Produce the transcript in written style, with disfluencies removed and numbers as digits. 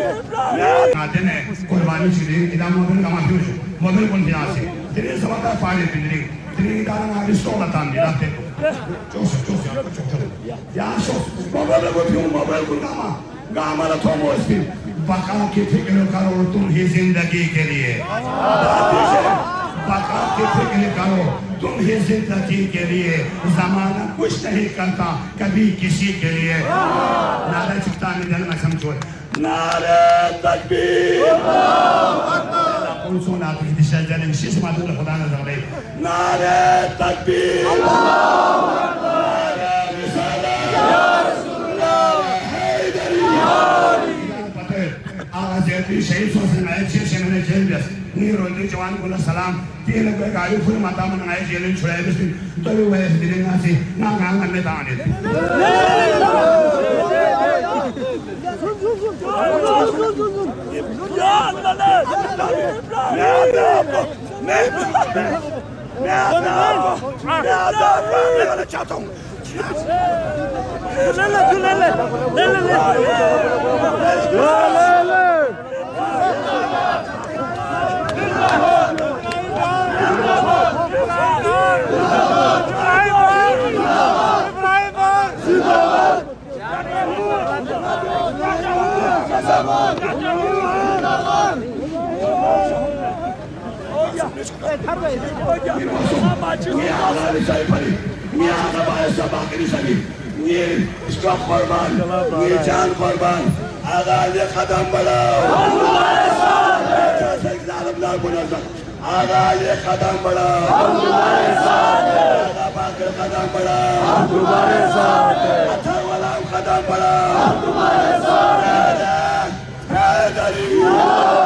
Atene kurbani chidi idam mobil kama fiuju mobil kon fiasi tiri sabata file pindri tiri idam na ristola tambi latte çok ya çok mobil kon kama la tomo ispi baka ki fikr karo tum hi zindagi ke liye baka ki fikr karo तुम ही जिंदगी के लिए ज़माना कुछ नहीं करता कभी किसी के लिए नारे चिक्ता में जन्म समझो नारे तकबीर कौन सुना तो इस शजर में शीश माधुर खुदा ने ज़रूरी नारे तकबीर नारे रिसालत या रसूलुल्लाह हैदरी पते आवाज़ ऐसी शहीद सोचने में अच्छे से मैंने जेल में नीरो नी जवान को ना सलाम तीन लोग गाड़ी फुल माता मन आए जेल में छुड़ाए बस तो भी वह दिले ना से ना गांव में दाने मैं चाहता हूँ इसका कुर्बान ये जान कुर्बान आगाज़ कदम बढ़ाओ आगाज़ कदम बढ़ाओ कदम बढ़ाओ कदम बढ़ाओ